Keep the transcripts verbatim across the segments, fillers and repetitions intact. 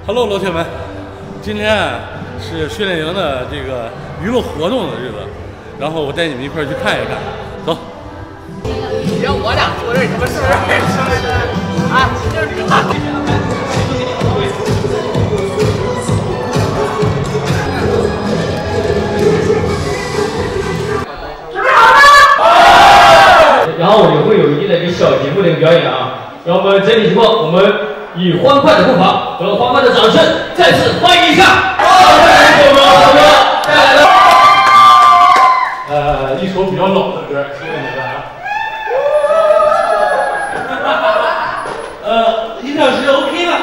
Hello， 老铁们，今天啊是训练营的这个娱乐活动的日子，然后我带你们一块儿去看一看，走。 你让我俩坐这儿，你他妈是不是？啊，就是你妈。准备好了。 然后也会有一定的一个小节目的一个表演啊。让我们整体情况，我们以欢快的步伐和欢快的掌声，再次欢迎一下奥运狗哥哥带来的呃一首比较老的歌，谢谢你们啊。呃，一小时 OK 了。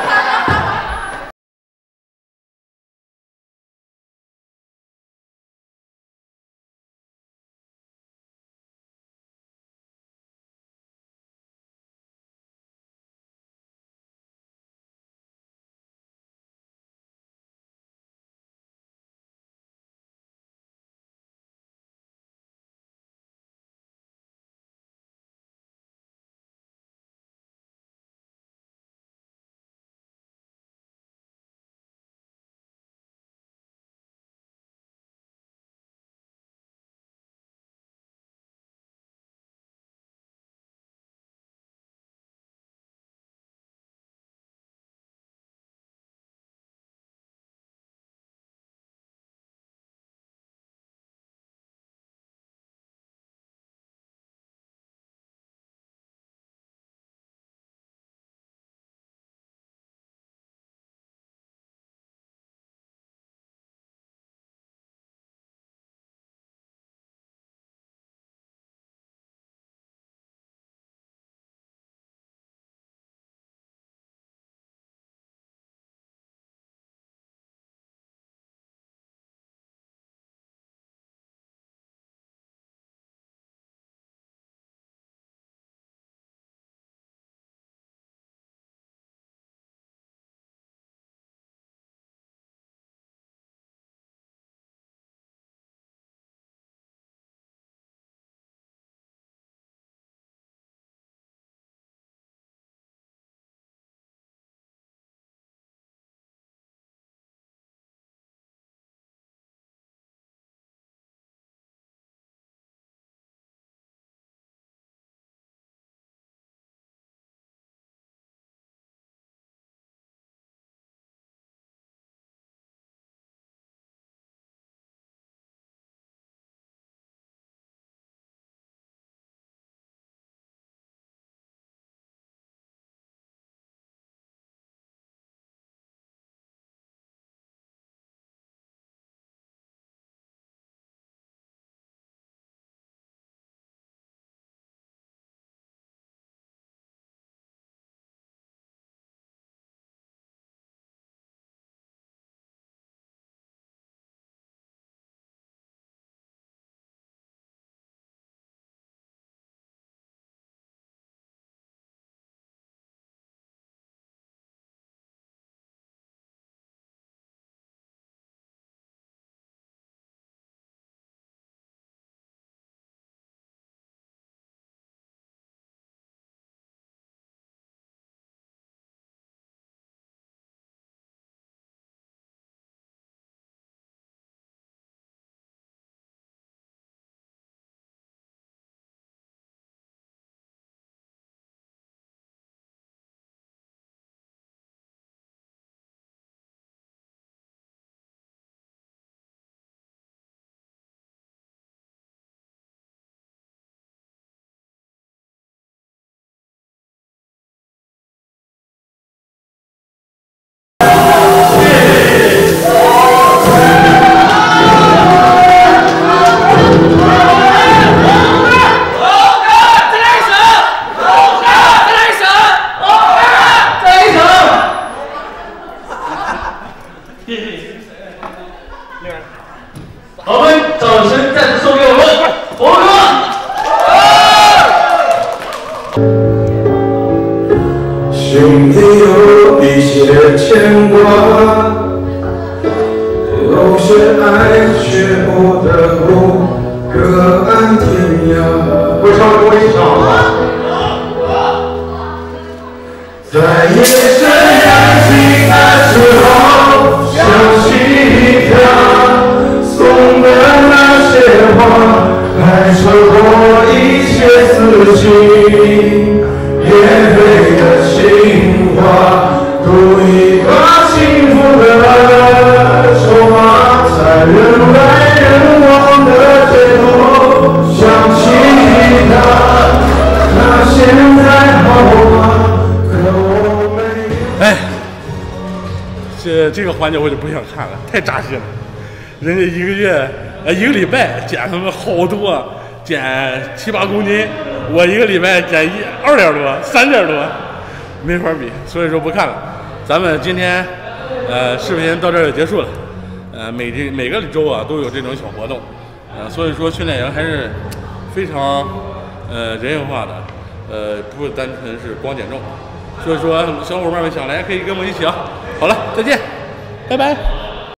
好，我们掌声再次送给我们猴哥。 兄弟有一些牵挂，有些爱却不得不各安天涯。会唱跟我一起唱。在夜深人静的时候。 这这个环节我就不想看了，太扎心了。人家一个月呃一个礼拜减他们好多，减七八公斤，我一个礼拜减一二点多三点多，没法比，所以说不看了。咱们今天呃视频到这儿就结束了。呃每天每个周啊都有这种小活动，呃所以说训练营还是非常呃人性化的，呃不是单纯是光减重。所以说小伙伴们想来可以跟我一起啊。好了，再见，拜拜。